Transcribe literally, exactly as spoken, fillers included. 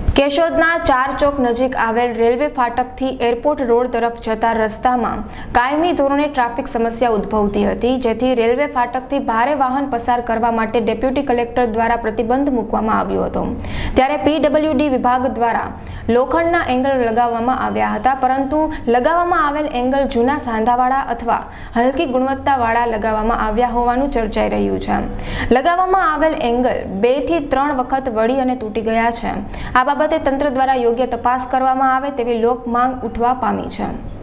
કેશોદના ચાર ચોક નજીક આવેલ રેલવે ફાટકથી એરપોર્ટ રોડ તરફ જતા રસ્તામાં કાયમી ધોરણે ટ્રાફિક સમસ્યા ઉદ્ભવતી હતી, જેથી રેલવે ફાટકથી ભારે વાહન પસાર કરવા માટે ડેપ્યુટી કલેક્ટર દ્વારા પ્રતિબંધ મૂકવામાં આવ્યો હતો। ત્યારે પીડબ્લ્યુડી વિભાગ દ્વારા લોખંડના એંગલ લગાવવામાં આવ્યા હતા, પરંતુ લગાવવામાં આવેલ એંગલ જૂના સાંધાવાળા અથવા હલકી ગુણવત્તાવાળા લગાવવામાં આવ્યા હોવાનું ચર્ચાઈ રહ્યું છે। લગાવવામાં આવેલ એંગલ બે થી ત્રણ વખત વળી અને તૂટી ગયા છે। આ બાબતે તંત્ર દ્વારા યોગ્ય તપાસ કરવામાં આવે તેવી લોક માંગ ઉઠવા પામી છે।